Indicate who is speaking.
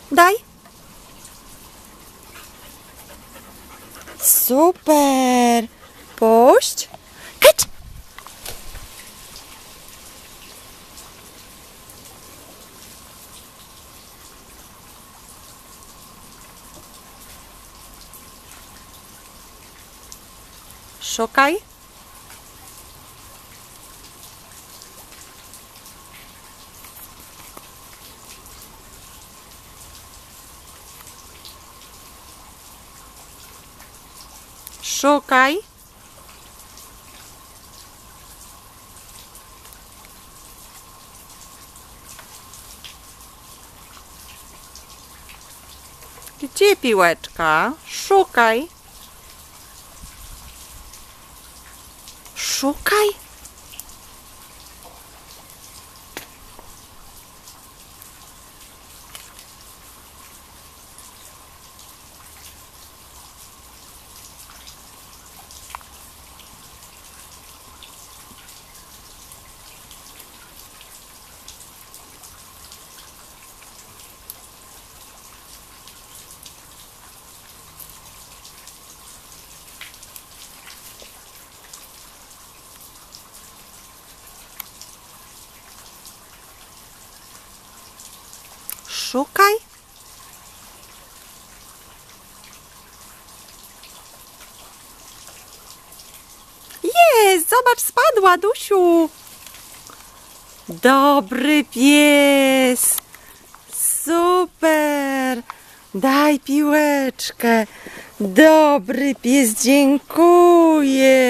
Speaker 1: Daj. Super. Puść. Heć. Szukaj. Szukaj. Gdzie piłeczka? Szukaj. Szukaj. Szukaj. Jest, zobacz, spadła, Dusiu. Dobry pies. Super. Daj piłeczkę. Dobry pies, dziękuję.